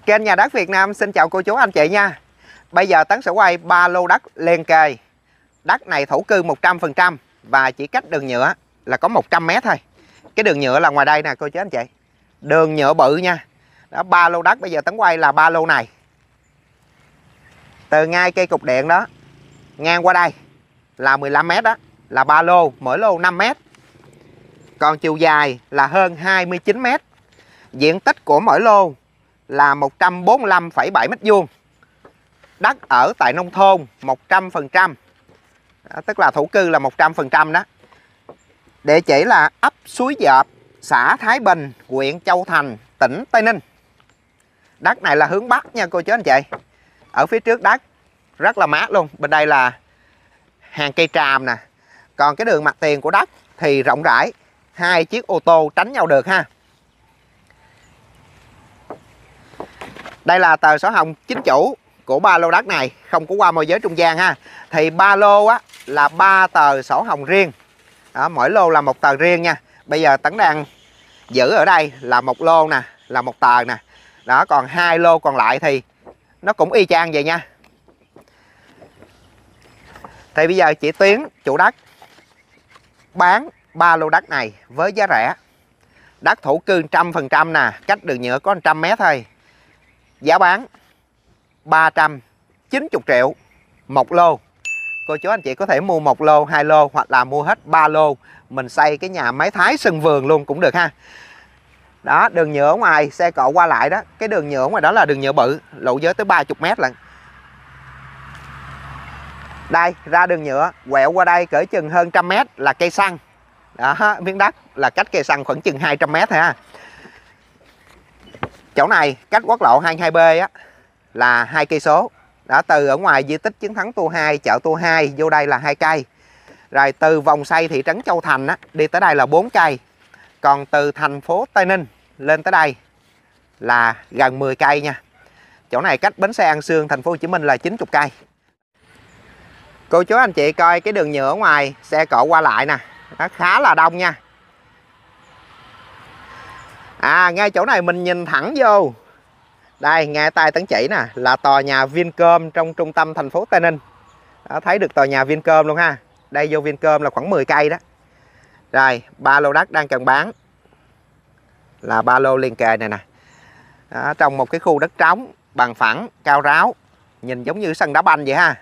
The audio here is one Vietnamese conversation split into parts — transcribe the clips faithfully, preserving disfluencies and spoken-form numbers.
Kênh Nhà Đất Việt Nam xin chào cô chú anh chị nha. Bây giờ Tấn sẽ quay ba lô đất liền kề. Đất này thổ cư một trăm phần trăm và chỉ cách đường nhựa là có một trăm mét thôi. Cái đường nhựa là ngoài đây nè cô chú anh chị. Đường nhựa bự nha. Đó, ba lô đất bây giờ Tấn quay là ba lô này. Từ ngay cây cục điện đó ngang qua đây là mười lăm mét đó, là ba lô, mỗi lô năm mét. Còn chiều dài là hơn hai mươi chín mét. Diện tích của mỗi lô là một trăm bốn mươi lăm phẩy bảy mét vuông. Đất ở tại nông thôn một trăm phần trăm. Đó, tức là thổ cư là một trăm phần trăm đó. Địa chỉ là ấp Suối Dợp, xã Thái Bình, huyện Châu Thành, tỉnh Tây Ninh. Đất này là hướng Bắc nha cô chú anh chị. Ở phía trước đất rất là mát luôn. Bên đây là hàng cây tràm nè. Còn cái đường mặt tiền của đất thì rộng rãi, hai chiếc ô tô tránh nhau được ha. Đây là tờ sổ hồng chính chủ của ba lô đất này, không có qua môi giới trung gian ha. Thì ba lô á là ba tờ sổ hồng riêng. Đó, mỗi lô là một tờ riêng nha. Bây giờ Tấn đang giữ ở đây là một lô nè, là một tờ nè. Đó, còn hai lô còn lại thì nó cũng y chang vậy nha. Thì bây giờ chị Tuyến chủ đất bán ba lô đất này với giá rẻ. Đất thổ cư một trăm phần trăm nè, cách đường nhựa có một trăm mét thôi. Giá bán ba trăm chín mươi triệu một lô. Cô chú anh chị có thể mua một lô, hai lô hoặc là mua hết ba lô. Mình xây cái nhà máy thái sân vườn luôn cũng được ha. Đó, đường nhựa ở ngoài xe cộ qua lại đó. Cái đường nhựa ở ngoài đó là đường nhựa bự, lộ giới tới ba mươi mét lận. Đây, ra đường nhựa, quẹo qua đây cỡ chừng hơn trăm mét là cây xăng. Đó, miếng đất là cách cây xăng khoảng chừng hai trăm mét thôi ha. Chỗ này cách quốc lộ hai mươi hai B á là hai cây số. Đã từ ở ngoài di tích Chiến Thắng Tua hai, chợ Tua hai vô đây là hai cây. Rồi từ vòng xoay thị trấn Châu Thành á đi tới đây là bốn cây. Còn từ thành phố Tây Ninh lên tới đây là gần mười cây nha. Chỗ này cách bến xe An Sương thành phố Hồ Chí Minh là chín mươi cây. Cô chú anh chị coi cái đường nhựa ở ngoài xe cộ qua lại nè, nó khá là đông nha. À, ngay chỗ này mình nhìn thẳng vô. Đây, ngay tay Tấn chỉ nè, là tòa nhà Vincom trong trung tâm thành phố Tây Ninh. Đó, thấy được tòa nhà Vincom luôn ha. Đây vô Vincom là khoảng mười cây đó. Rồi, ba lô đất đang cần bán là ba lô liền kề này nè. Đó, trong một cái khu đất trống, bằng phẳng, cao ráo, nhìn giống như sân đá banh vậy ha.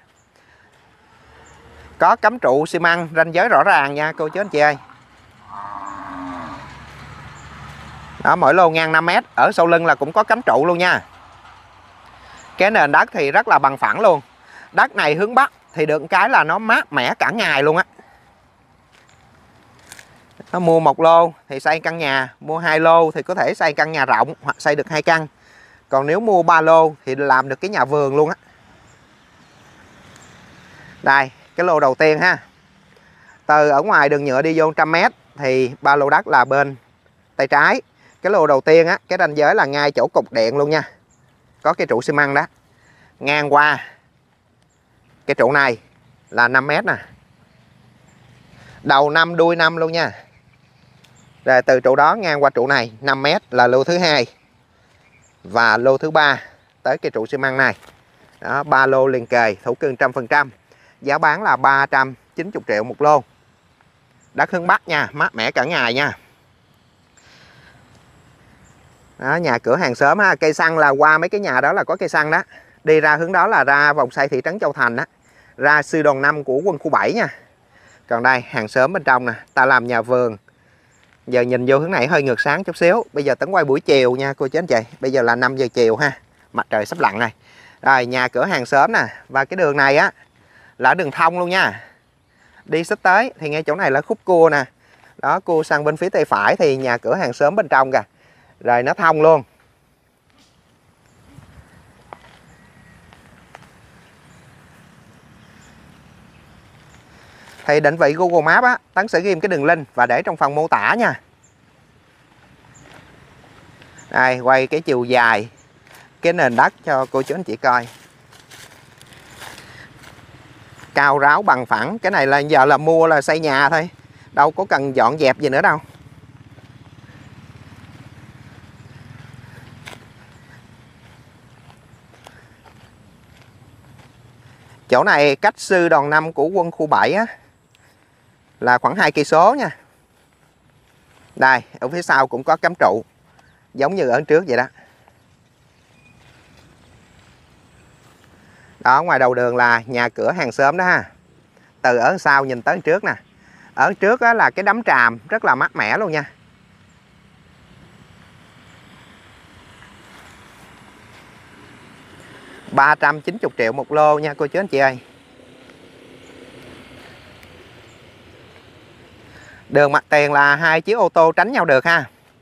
Có cắm trụ xi măng ranh giới rõ ràng nha cô chú anh chị ơi. Đó, mỗi lô ngang năm mét, ở sau lưng là cũng có cắm trụ luôn nha. Cái nền đất thì rất là bằng phẳng luôn. Đất này hướng Bắc thì được cái là nó mát mẻ cả ngày luôn á. Nó mua một lô thì xây căn nhà, mua hai lô thì có thể xây căn nhà rộng hoặc xây được hai căn. Còn nếu mua ba lô thì làm được cái nhà vườn luôn á. Đây, cái lô đầu tiên ha. Từ ở ngoài đường nhựa đi vô một trăm mét thì ba lô đất là bên tay trái. Cái lô đầu tiên á, cái ranh giới là ngay chỗ cục điện luôn nha. Có cái trụ xi măng đó. Ngang qua cái trụ này là năm mét nè. Đầu năm đuôi năm luôn nha. Rồi từ trụ đó ngang qua trụ này năm mét là lô thứ hai. Và lô thứ ba tới cái trụ xi măng này. Đó, ba lô liền kề, thổ cư một trăm phần trăm. Giá bán là ba trăm chín mươi triệu một lô. Đất hướng Bắc nha, mát mẻ cả ngày nha. Đó, nhà cửa hàng xóm ha, cây xăng là qua mấy cái nhà đó là có cây xăng đó. Đi ra hướng đó là ra vòng xoay thị trấn Châu Thành đó. Ra sư đoàn năm của quân khu bảy nha. Còn đây hàng xóm bên trong nè, ta làm nhà vườn. Giờ nhìn vô hướng này hơi ngược sáng chút xíu. Bây giờ Tấn quay buổi chiều nha cô chú anh chị. Bây giờ là năm giờ chiều ha. Mặt trời sắp lặn này. Rồi nhà cửa hàng xóm nè. Và cái đường này á là đường thông luôn nha. Đi sắp tới thì ngay chỗ này là khúc cua nè. Đó, cua sang bên phía tay phải thì nhà cửa hàng xóm bên trong kìa. Rồi nó thông luôn. Thì định vị Google Maps á, Tấn sẽ ghi cái đường link và để trong phần mô tả nha. Đây, quay cái chiều dài cái nền đất cho cô chú anh chị coi. Cao ráo bằng phẳng. Cái này là giờ là mua là xây nhà thôi, đâu có cần dọn dẹp gì nữa đâu. Chỗ này cách sư đoàn năm của quân khu bảy á là khoảng hai cây số nha. Đây, ở phía sau cũng có cắm trụ giống như ở trước vậy đó. Đó, ngoài đầu đường là nhà cửa hàng xóm đó ha. Từ ở sau nhìn tới trước nè. Ở trước á là cái đám tràm rất là mát mẻ luôn nha. ba trăm chín mươi triệu một lô nha cô chú anh chị ơi. Đường mặt tiền là hai chiếc ô tô tránh nhau được ha.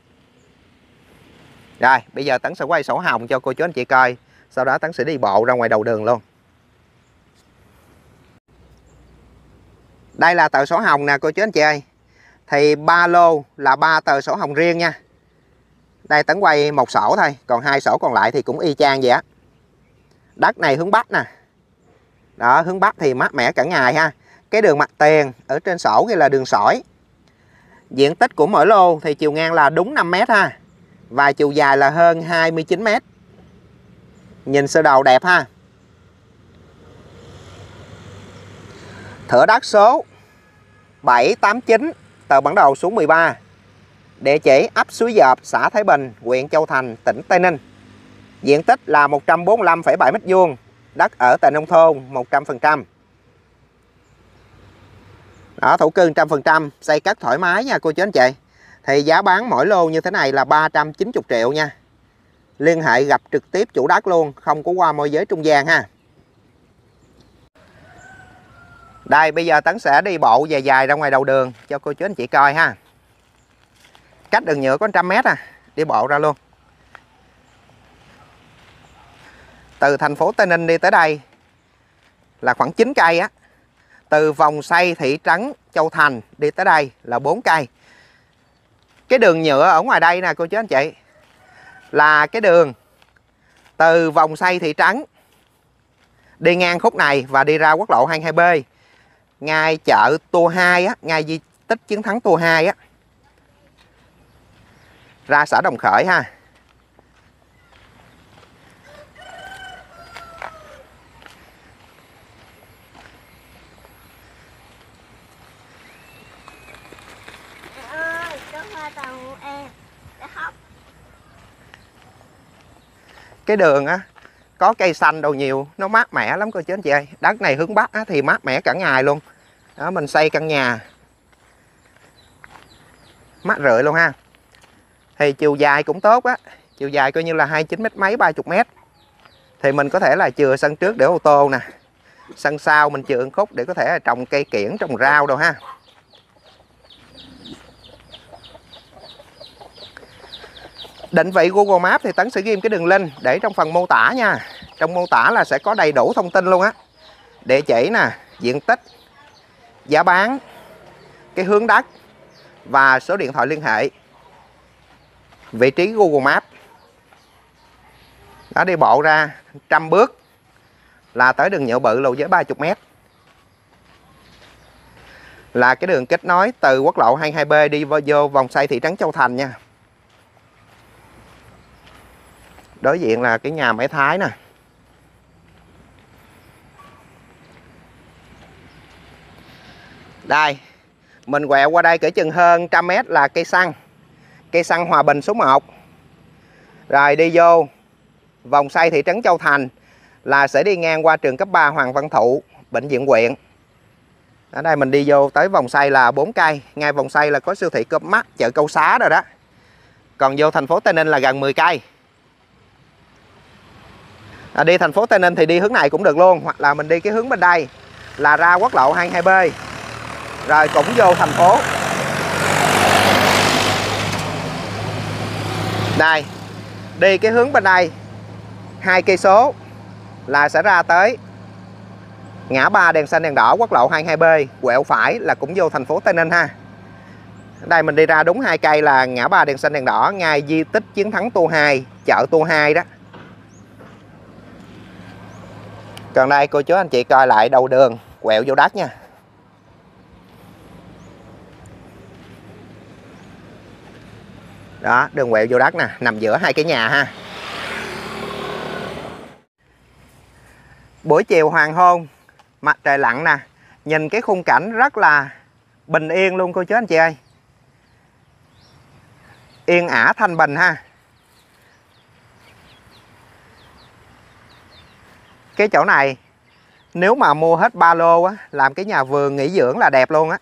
Rồi, bây giờ Tấn sẽ quay sổ hồng cho cô chú anh chị coi. Sau đó Tấn sẽ đi bộ ra ngoài đầu đường luôn. Đây là tờ sổ hồng nè cô chú anh chị ơi. Thì ba lô là ba tờ sổ hồng riêng nha. Đây Tấn quay một sổ thôi, còn hai sổ còn lại thì cũng y chang vậy á. Đất này hướng Bắc nè. Đó, hướng Bắc thì mát mẻ cả ngày ha. Cái đường mặt tiền ở trên sổ ghi là đường sỏi. Diện tích của mỗi lô thì chiều ngang là đúng năm mét ha. Và chiều dài là hơn hai mươi chín mét. Nhìn sơ đồ đẹp ha. Thửa đất số bảy tám chín, tờ bản đồ số mười ba. Địa chỉ ấp Suối Dợp, xã Thái Bình, huyện Châu Thành, tỉnh Tây Ninh. Diện tích là một trăm bốn mươi lăm phẩy bảy mét vuông. Đất ở tại nông thôn một trăm phần trăm. Đó, thổ cư một trăm phần trăm, xây cất thoải mái nha cô chú anh chị. Thì giá bán mỗi lô như thế này là ba trăm chín mươi triệu nha. Liên hệ gặp trực tiếp chủ đất luôn, không có qua môi giới trung gian ha. Đây, bây giờ Tấn sẽ đi bộ dài dài ra ngoài đầu đường cho cô chú anh chị coi ha. Cách đường nhựa có một trăm mét à, đi bộ ra luôn. Từ thành phố Tây Ninh đi tới đây là khoảng chín cây á. Từ vòng xoay thị trấn Châu Thành đi tới đây là bốn cây. Cái đường nhựa ở ngoài đây nè cô chú anh chị, là cái đường từ vòng xoay thị trấn đi ngang khúc này và đi ra quốc lộ hai mươi hai B, ngay chợ Tua hai á, ngay di tích chiến thắng Tua hai á, ra xã Đồng Khởi ha. Cái đường á có cây xanh đồ nhiều, nó mát mẻ lắm cô chú anh chị ơi. Đất này hướng Bắc á, thì mát mẻ cả ngày luôn. Đó, mình xây căn nhà mát rượi luôn ha. Thì chiều dài cũng tốt á, chiều dài coi như là hai mươi chín mét mấy, ba mươi mét. Thì mình có thể là chừa sân trước để ô tô nè, sân sau mình chừa khúc để có thể là trồng cây kiểng, trồng rau đâu ha. Định vị Google Maps thì Tấn sẽ ghim cái đường link để trong phần mô tả nha. Trong mô tả là sẽ có đầy đủ thông tin luôn á. Địa chỉ nè, diện tích, giá bán, cái hướng đất và số điện thoại liên hệ. Vị trí Google Maps. Đó, đi bộ ra trăm bước là tới đường nhựa bự lộ giới ba mươi mét. Là cái đường kết nối từ quốc lộ hai mươi hai B đi vô vòng xoay thị trấn Châu Thành nha. Đối diện là cái nhà máy Thái nè. Đây, mình quẹo qua đây cỡ chừng hơn trăm mét là cây xăng. Cây xăng Hòa Bình số một. Rồi đi vô vòng xoay thị trấn Châu Thành là sẽ đi ngang qua trường cấp ba Hoàng Văn Thụ, bệnh viện huyện. Ở đây mình đi vô tới vòng xoay là bốn cây. Ngay vòng xoay là có siêu thị Cóp Mắc, chợ Câu Xá rồi đó. Còn vô thành phố Tây Ninh là gần mười cây. À, đi thành phố Tây Ninh thì đi hướng này cũng được luôn, hoặc là mình đi cái hướng bên đây là ra quốc lộ hai mươi hai B rồi cũng vô thành phố. Đây, đi cái hướng bên đây hai cây số là sẽ ra tới ngã ba đèn xanh đèn đỏ quốc lộ hai mươi hai B, quẹo phải là cũng vô thành phố Tây Ninh ha. Đây mình đi ra đúng hai cây là ngã ba đèn xanh đèn đỏ, ngay di tích chiến thắng Tua hai, chợ Tua hai đó. Còn đây cô chú anh chị coi lại đầu đường quẹo vô đất nha. Đó, đường quẹo vô đất nè, nằm giữa hai cái nhà ha. Buổi chiều hoàng hôn Mặt trời lặn nè. Nhìn cái khung cảnh rất là bình yên luôn cô chú anh chị ơi. Yên ả thanh bình ha. Cái chỗ này nếu mà mua hết ba lô á, làm cái nhà vườn nghỉ dưỡng là đẹp luôn á.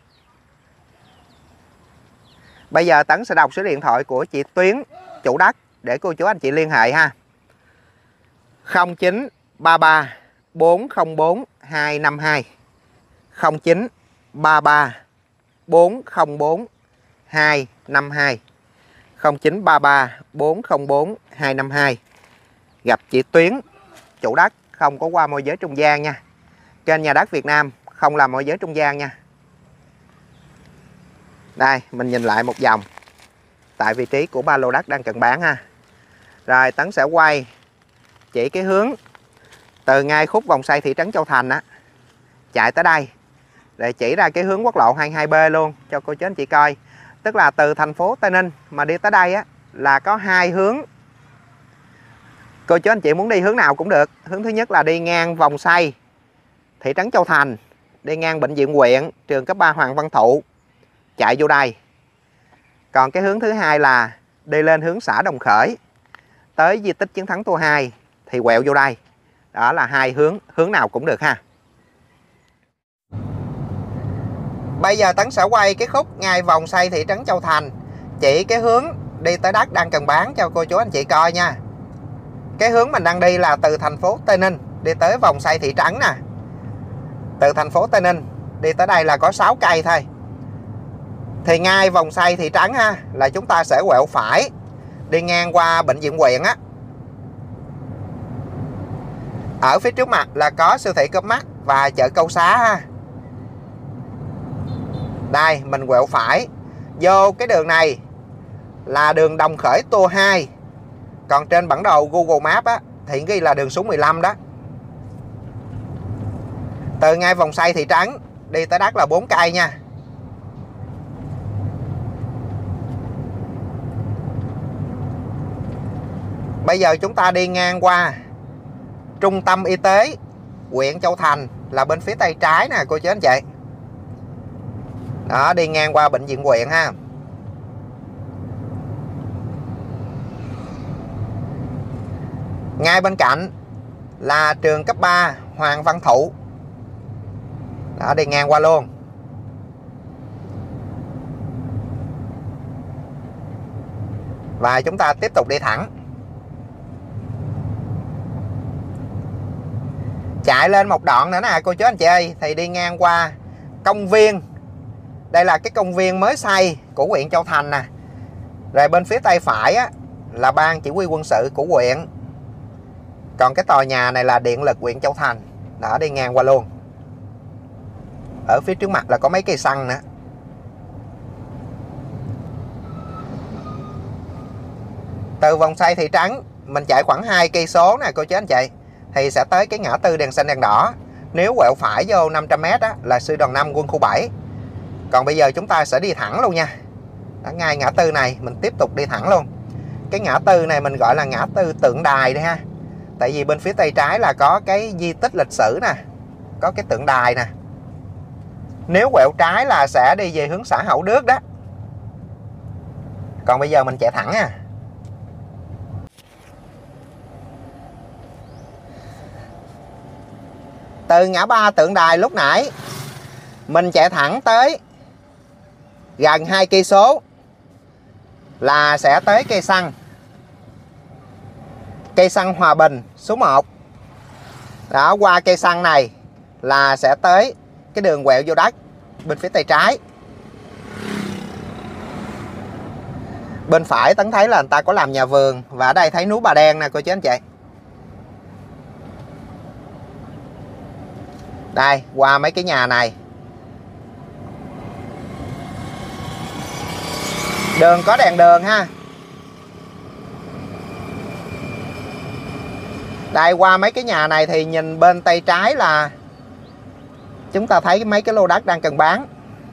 Bây giờ Tấn sẽ đọc số điện thoại của chị Tuyến, chủ đất, để cô chú anh chị liên hệ ha. không chín ba ba bốn không bốn hai năm hai, không chín ba ba bốn không bốn hai năm hai, không chín ba ba bốn không bốn hai năm hai. Gặp chị Tuyến, chủ đất, không có qua môi giới trung gian nha. Kênh Nhà Đất Việt Nam không làm môi giới trung gian nha. Đây, mình nhìn lại một vòng tại vị trí của ba lô đất đang cần bán ha. Rồi Tấn sẽ quay chỉ cái hướng từ ngay khúc vòng xoay thị trấn Châu Thành á, chạy tới đây, để chỉ ra cái hướng quốc lộ hai mươi hai B luôn cho cô chú anh chị coi. Tức là từ thành phố Tây Ninh mà đi tới đây á là có hai hướng. Cô chú anh chị muốn đi hướng nào cũng được. Hướng thứ nhất là đi ngang vòng xoay thị trấn Châu Thành, đi ngang bệnh viện huyện, trường cấp ba Hoàng Văn Thụ, chạy vô đây. Còn cái hướng thứ hai là đi lên hướng xã Đồng Khởi tới di tích Chiến thắng Tua hai thì quẹo vô đây. Đó là hai hướng, hướng nào cũng được ha. Bây giờ Tấn sẽ quay cái khúc ngay vòng xoay thị trấn Châu Thành, chỉ cái hướng đi tới đất đang cần bán cho cô chú anh chị coi nha. Cái hướng mình đang đi là từ thành phố Tây Ninh đi tới vòng xoay thị trấn nè. Từ thành phố Tây Ninh đi tới đây là có sáu cây thôi. Thì ngay vòng xoay thị trấn ha, là chúng ta sẽ quẹo phải đi ngang qua bệnh viện huyện á. Ở phía trước mặt là có siêu thị Cóp Mắc và chợ Câu Xá ha. Đây, mình quẹo phải vô cái đường này là đường Đồng Khởi Tua hai. Còn trên bản đồ Google Maps á thì ghi là đường số mười lăm đó. Từ ngay vòng xoay thị trấn đi tới đất là bốn cây nha. Bây giờ chúng ta đi ngang qua trung tâm y tế huyện Châu Thành là bên phía tay trái nè cô chú anh chị. Đó, đi ngang qua bệnh viện huyện ha. Ngay bên cạnh là trường cấp ba Hoàng Văn Thụ. Đó, đi ngang qua luôn. Và chúng ta tiếp tục đi thẳng. Chạy lên một đoạn nữa nè cô chú anh chị ơi, thì đi ngang qua công viên. Đây là cái công viên mới xây của huyện Châu Thành nè. Rồi bên phía tay phải á, là ban chỉ huy quân sự của huyện. Còn cái tòa nhà này là điện lực huyện Châu Thành. Đó, đi ngang qua luôn. Ở phía trước mặt là có mấy cây xăng nữa. Từ vòng xoay thị trấn mình chạy khoảng hai cây số nè cô chú anh chị, thì sẽ tới cái ngã tư đèn xanh đèn đỏ. Nếu quẹo phải vô năm trăm mét á, là sư đoàn năm quân khu bảy. Còn bây giờ chúng ta sẽ đi thẳng luôn nha. Ở ngay ngã tư này mình tiếp tục đi thẳng luôn. Cái ngã tư này mình gọi là ngã tư tượng đài đây ha. Tại vì bên phía tay trái là có cái di tích lịch sử nè, có cái tượng đài nè. Nếu quẹo trái là sẽ đi về hướng xã Hậu Đức đó. Còn bây giờ mình chạy thẳng nha. Từ ngã ba tượng đài lúc nãy mình chạy thẳng tới gần hai cây số là sẽ tới cây xăng. Cây xăng Hòa Bình số một. Đó, qua cây xăng này là sẽ tới cái đường quẹo vô đất bên phía tay trái. Bên phải Tấn thấy là người ta có làm nhà vườn. Và ở đây thấy núi Bà Đen nè cô chú anh chị. Đây, qua mấy cái nhà này. Đường có đèn đường ha. Đây, qua mấy cái nhà này thì nhìn bên tay trái là chúng ta thấy mấy cái lô đất đang cần bán.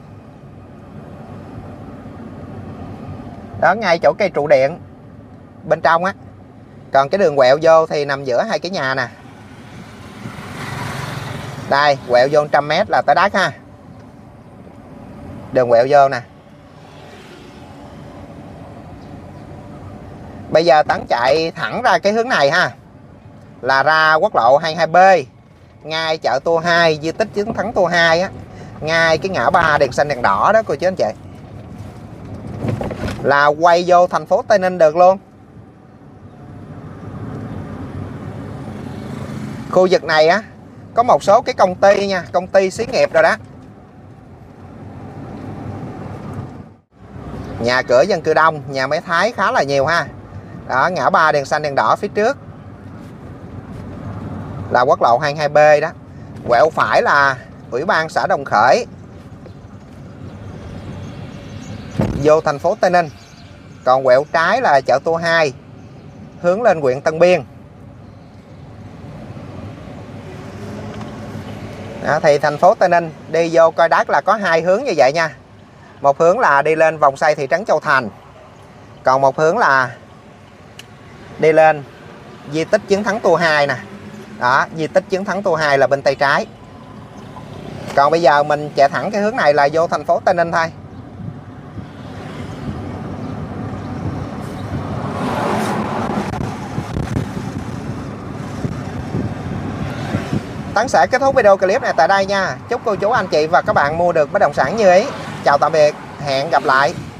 Đó, ngay chỗ cây trụ điện bên trong á. Còn cái đường quẹo vô thì nằm giữa hai cái nhà nè. Đây, quẹo vô một trăm mét là tới đất ha. Đường quẹo vô nè. Bây giờ Tấn chạy thẳng ra cái hướng này ha, là ra quốc lộ hai mươi hai B, ngay chợ Tua hai, di tích chiến thắng Tua hai á, ngay cái ngã ba đèn xanh đèn đỏ đó cô chú anh chị. Là quay vô thành phố Tây Ninh được luôn. Khu vực này á có một số cái công ty nha, công ty xí nghiệp rồi đó. Nhà cửa dân cư đông, nhà máy Thái khá là nhiều ha. Đó, ngã ba đèn xanh đèn đỏ phía trước là quốc lộ hai mươi hai B đó. Quẹo phải là Ủy ban xã Đồng Khởi, vô thành phố Tây Ninh. Còn quẹo trái là chợ Tua hai, hướng lên huyện Tân Biên. Đó, thì thành phố Tây Ninh đi vô coi đất là có hai hướng như vậy nha. Một hướng là đi lên vòng xoay thị trấn Châu Thành, còn một hướng là đi lên di tích chiến thắng Tua hai nè. Đó, di tích chiến thắng Tua hai là bên tay trái. Còn bây giờ mình chạy thẳng cái hướng này là vô thành phố Tây Ninh thôi. Tấn sẽ kết thúc video clip này tại đây nha. Chúc cô chú anh chị và các bạn mua được bất động sản như ý. Chào tạm biệt, hẹn gặp lại.